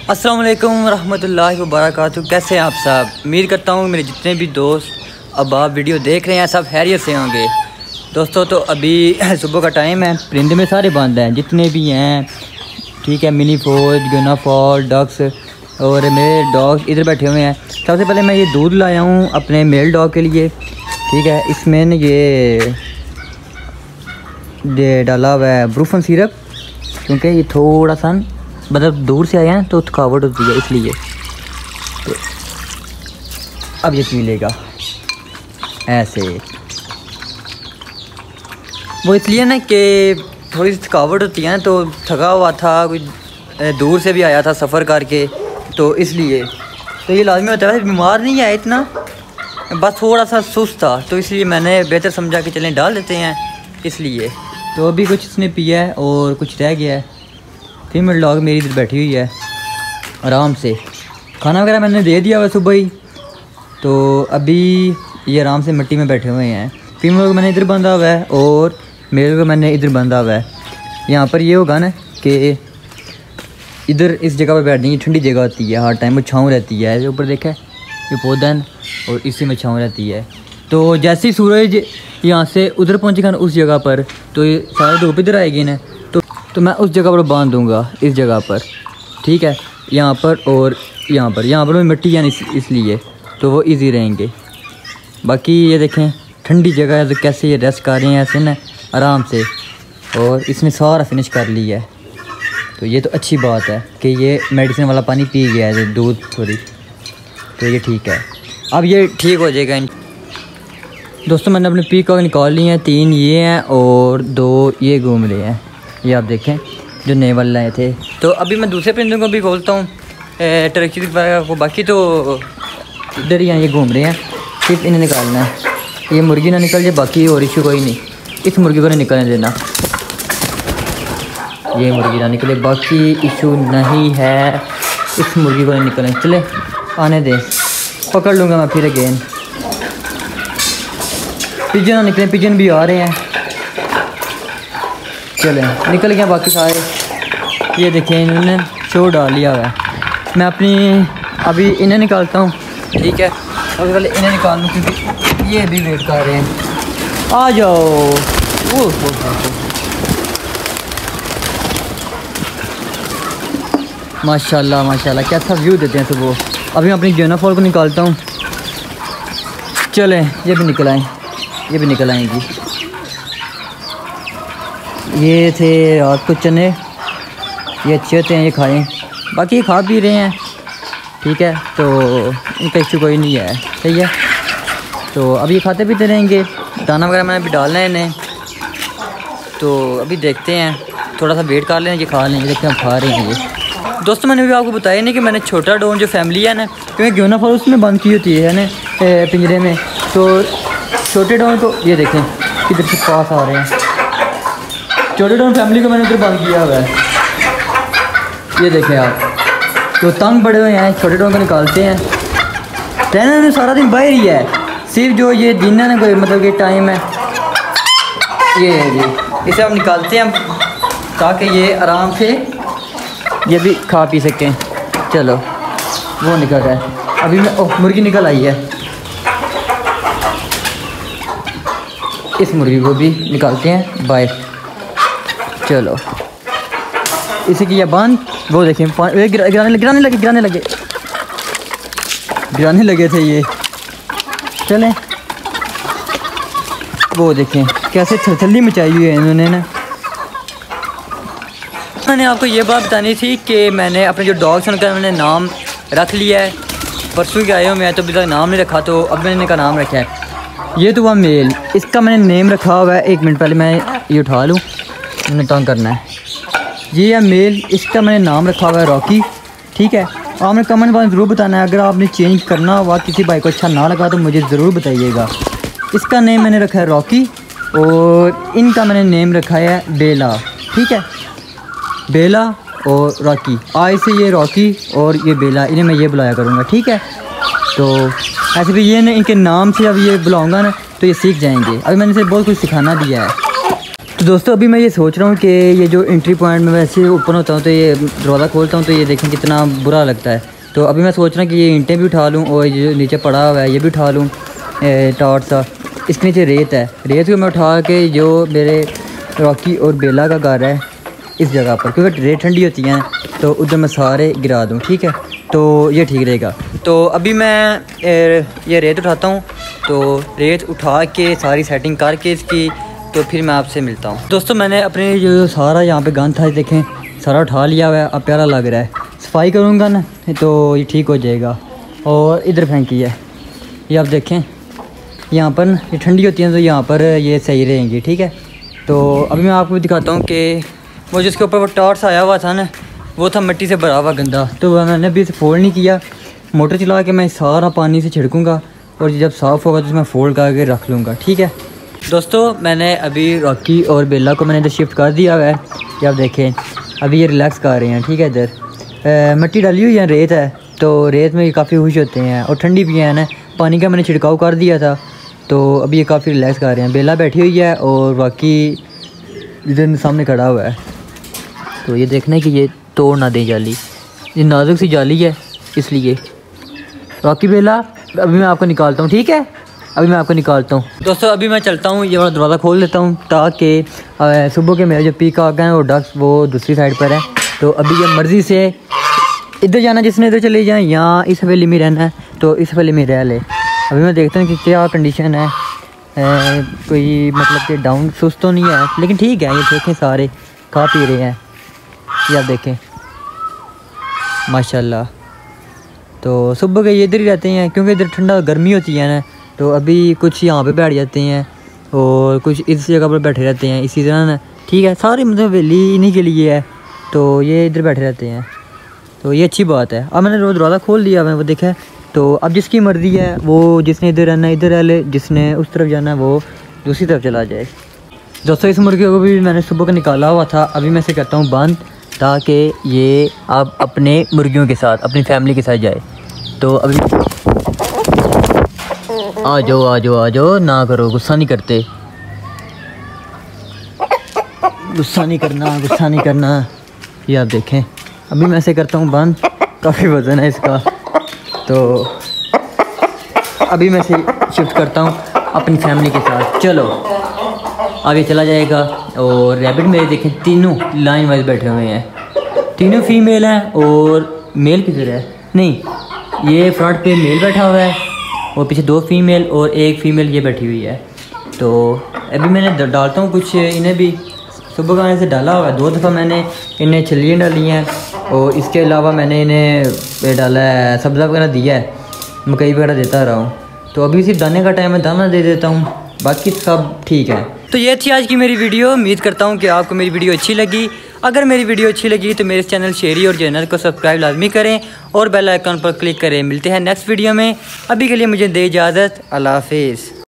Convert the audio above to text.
अस्सलाम वालेकुम रहमतुल्लाहि व बरकातुहू। कैसे हैं आप सब? उम्मीद करता हूँ मेरे जितने भी दोस्त अब आप वीडियो देख रहे हैं सब खैरियत से होंगे। दोस्तों तो अभी सुबह का टाइम है, परिंदे में सारे बंद हैं जितने भी हैं, ठीक है। मिनी फौज, गुना फॉल, डक्स और मेरे डॉग इधर बैठे हुए हैं। सबसे पहले मैं ये दूध लाया हूँ अपने मेल डॉग के लिए, ठीक है। इसमें न ये डाला हुआ है ब्रूफन सिरप, क्योंकि ये थोड़ा सा मतलब दूर से आया है तो थकावट होती है इसलिए। तो अब ये पी लेगा ऐसे। वो इसलिए ना कि थोड़ी सी थकावट होती है ना, तो थका हुआ था, कोई दूर से भी आया था सफ़र करके, तो इसलिए। तो ये लाजमी होता है, बीमार नहीं है इतना, बस थोड़ा सा सुस्त था, तो इसलिए मैंने बेहतर समझा कि चलें डाल देते हैं इसलिए। तो अभी कुछ इसने पिया है और कुछ रह गया है। फीमेल डॉग मेरी इधर बैठी हुई है आराम से। खाना वगैरह मैंने दे दिया हुआ सुबह ही, तो अभी ये आराम से मिट्टी में बैठे हुए हैं। फीमेल को मैंने इधर बांधा हुआ है और मेल को मैंने इधर बांधा हुआ है। यहाँ पर ये होगा ना कि इधर इस जगह पर बैठ जाएंगे, ठंडी जगह होती है, हर टाइम वो छाँव रहती है। ये ऊपर देखा है ये पौधा है और इसी में छाँव रहती है। तो जैसे ही सूरज यहाँ से उधर पहुँचेगा ना उस जगह पर, तो ये सारी धूप इधर आएगी ना, तो मैं उस जगह पर बांध दूँगा, इस जगह पर, ठीक है। यहाँ पर और यहाँ पर मिट्टी है इसलिए तो वो इजी रहेंगे। बाकी ये देखें ठंडी जगह है तो कैसे ये रेस्ट कर रहे हैं ऐसे ना आराम से, और इसने सारा फिनिश कर लिया है। तो ये तो अच्छी बात है कि ये मेडिसिन वाला पानी पी गया है, दूध थोड़ी, तो ये ठीक है। अब ये ठीक हो जाएगा। दोस्तों मैंने अपने पीकॉक निकाल लिए हैं, 3 ये हैं और 2 ये घूम रहे हैं। ये आप देखें जो नए वाले लाए थे। तो अभी मैं दूसरे परिंदों को भी खोलता हूँ, टर्की को। बाकी तो इधर ही हैं, ये घूम रहे हैं, सिर्फ इन्हें निकालना है। ये मुर्गी ना निकल जाए, बाकी और इशू कोई नहीं। इस मुर्गी को नहीं निकलने देना, ये मुर्गी ना निकले, बाकी इशू नहीं है। इस मुर्गी को नहीं निकलने, चले आने दें, पकड़ लूँगा मैं फिर अगेन। पिजन ना निकले, पिजन भी आ रहे हैं, चले निकल गया बाकी सारे। ये देखें इन्होंने शो डाल लिया हुआ है। मैं अपनी अभी इन्हें निकालता हूँ, ठीक है। सबसे पहले इन्हें निकाल लूँ क्योंकि ये भी वेट कर रहे हैं। आ जाओ। ओह माशाल्लाह माशाल्लाह, कैसा व्यू देते हैं सुबह। अभी मैं अपनी गुना फॉल को निकालता हूँ, चलें ये भी निकल आएँ, ये भी निकल आएंगी। ये थे रात को चने, ये अच्छे होते हैं, ये खाएं। बाकी ये खा पी रहे हैं, ठीक है, तो इनका इशू कोई नहीं है, सही है। तो अभी ये खाते पीते रहेंगे। दाना वगैरह मैंने अभी डालना है इन्हें, तो अभी देखते हैं, थोड़ा सा वेट कर लें, ये खा लेंगे, देखते हैं हम खा रहे हैं ये। दोस्तों मैंने भी आपको बताया नहीं कि मैंने छोटा डॉग जो फैमिली है ना, क्योंकि गुना फॉल उसमें बंद की होती है ना पिंजरे में, तो छोटे डॉग को ये देखें किधर से पास आ रहे हैं। छोटे डॉग फैमिली को मैंने इधर बंद किया हुआ है, ये देखें आप। तो तंग बड़े हुए हैं, छोटे डॉग को निकालते हैं। रहना ने सारा दिन बाहर ही है, सिर्फ जो ये दिन है ना कोई मतलब कि टाइम है, ये है जी, इसे हम निकालते हैं ताकि ये आराम से ये भी खा पी सकें। चलो वो निकल रहा है, अभी मैं ओह मुर्गी निकल आई है, इस मुर्गी को भी निकालते हैं बाहर। चलो इसे किया बंद। वो देखें गिराने लगे थे ये, चलें। वो देखें कैसे थरथल्ली मचाई हुई है इन्होंने ना। मैंने आपको ये बात बतानी थी कि मैंने अपने जो डॉग्स हैं उनका मैंने नाम रख लिया है। परसों के आए हो मैं तो अभी तक नाम नहीं रखा, तो अब मैंने इनका नाम रखा है। ये तो वह मेल, इसका मैंने नेम रखा हुआ है। 1 मिनट पहले मैं ये उठा लूँ, मैंने तंग करना है। ये है मेल, इसका मैंने नाम रखा हुआ है रॉकी, ठीक है। आपने कमेंट बॉक्स ज़रूर बताना है, अगर आपने चेंज करना हुआ किसी भाई को अच्छा ना लगा तो मुझे ज़रूर बताइएगा। इसका नेम मैंने रखा है रॉकी और इनका मैंने नेम रखा है बेला, ठीक है। बेला और रॉकी, आज से ये रॉकी और ये बेला, इन्हें मैं ये बुलाया करूँगा, ठीक है। तो ऐसे भी ये ना इनके नाम से अब ये बुलाऊँगा ना तो ये सीख जाएंगे। अभी मैंने इसे बहुत कुछ सिखाना दिया है। तो दोस्तों अभी मैं ये सोच रहा हूँ कि ये जो एंट्री पॉइंट में वैसे ओपन होता हूँ तो ये दरवाज़ा खोलता हूँ तो ये देखें कितना बुरा लगता है। तो अभी मैं सोच रहा हूँ कि ये ईंटें भी उठा लूँ और ये जो नीचे पड़ा हुआ है ये भी उठा लूँ टाट सा। इसके नीचे रेत है, रेत को मैं उठा के जो मेरे रॉकी और बेला का घर है इस जगह पर, क्योंकि रेत ठंडी होती है तो उधर मैं सारे गिरा दूँ, ठीक है, तो ये ठीक रहेगा। तो अभी मैं ये रेत उठाता हूँ, तो रेत उठा के सारी सेटिंग करके इसकी तो फिर मैं आपसे मिलता हूँ। दोस्तों मैंने अपने जो सारा यहाँ पे गंद था देखें सारा उठा लिया हुआ है, अब प्यारा लग रहा है। सफाई करूँगा ना तो ये ठीक हो जाएगा। और इधर फेंकी है ये आप देखें, यहाँ पर ये ठंडी होती है तो यहाँ पर ये सही रहेंगी, ठीक है। तो अभी मैं आपको दिखाता हूँ कि वो जिसके ऊपर वो टॉर्च आया हुआ था ना वो था मिट्टी से भरा हुआ गंदा, तो वह मैंने अभी इसे फोल्ड नहीं किया। मोटर चला के मैं सारा पानी से छिड़कूँगा और जब साफ़ होगा तो मैं फोल्ड करके रख लूँगा, ठीक है। दोस्तों मैंने अभी रॉकी और बेला को मैंने इधर शिफ्ट कर दिया हुआ है, ये आप देखें अभी ये रिलैक्स कर रहे हैं, ठीक है। इधर मिट्टी डाली हुई है, रेत है, तो रेत में ये काफ़ी खुश होते हैं और ठंडी भी है ना, पानी का मैंने छिड़काव कर दिया था तो अभी ये काफ़ी रिलैक्स कर रहे हैं। बेला बैठी हुई है और बाकी इधर सामने खड़ा हुआ है। तो ये देखना है कि ये तोड़ ना दे जाली, ये नाजुक सी जाली है इसलिए। रॉकी बेला अभी मैं आपको निकालता हूँ, ठीक है, अभी मैं आपको निकालता हूँ। दोस्तों अभी मैं चलता हूँ, ये वाला दरवाज़ा खोल देता हूँ ताकि सुबह के मेरे जो पीकॉक हैं और डक्स वो दूसरी साइड पर है। तो अभी ये मर्ज़ी से इधर जाना जिसने इधर चले जाएँ, यहाँ इस हवेली में रहना है तो इस हवेली में रह ले। अभी मैं देखता हूँ कि क्या कंडीशन है, कोई मतलब कि डाउन सुस्त तो नहीं है, लेकिन ठीक है। ये देखें सारे खा पी रहे हैं, ये आप देखें माशाल्लाह। तो सुबह के ये इधर ही रहते हैं क्योंकि इधर ठंडा गर्मी होती है ना, तो अभी कुछ यहाँ पे बैठ जाते हैं और कुछ इस जगह पर बैठे रहते हैं इसी तरह ना, ठीक है। सारी मतलब हवेली इन्हीं के लिए है तो ये इधर बैठे रहते हैं, तो ये अच्छी बात है। अब मैंने दरवाज़ा खोल दिया मैं वो देखा, तो अब जिसकी मर्ज़ी है वो जिसने इधर रहना है इधर रह ले, जिसने उस तरफ जाना है वो दूसरी तरफ चला जाए। दोस्तों इस मुर्गे को भी मैंने सुबह का निकाला हुआ था, अभी मैं इसे करता हूँ बंद ताकि ये अब अपने मुर्गियों के साथ अपनी फैमिली के साथ जाए। तो अभी आ जाओ आ जाओ आ जाओ, ना करो, गुस्सा नहीं करते, गुस्सा नहीं करना, गुस्सा नहीं करना। ये आप देखें अभी मैं ऐसे करता हूँ बंद, काफ़ी वज़न है इसका, तो अभी मैं इसे शिफ्ट करता हूँ अपनी फैमिली के साथ। चलो आगे चला जाएगा। और रैबिट मेरे देखें तीनों लाइन वाइज बैठे हुए हैं, तीनों फीमेल हैं और मेल किधर है, नहीं ये फ्रंट पे मेल बैठा हुआ है और पीछे दो फीमेल और एक फ़ीमेल ये बैठी हुई है। तो अभी मैंने डालता हूँ कुछ, इन्हें भी सुबह का से डाला हुआ है, 2 दफ़ा मैंने इन्हें छलियाँ डाली हैं और इसके अलावा मैंने इन्हें डाला है सब्ज़ा वगैरह दिया है, मकई वगैरह देता रहा हूँ। तो अभी सिर्फ दाने का टाइम है, दाना दे देता हूँ, बाकी सब ठीक है। तो ये थी आज की मेरी वीडियो, उम्मीद करता हूँ कि आपको मेरी वीडियो अच्छी लगी। अगर मेरी वीडियो अच्छी लगी तो मेरे चैनल शेयरी और चैनल को सब्सक्राइब लाजमी करें और बेल आइकन पर क्लिक करें। मिलते हैं नेक्स्ट वीडियो में, अभी के लिए मुझे दे इजाज़त, अल्लाह हाफिज़।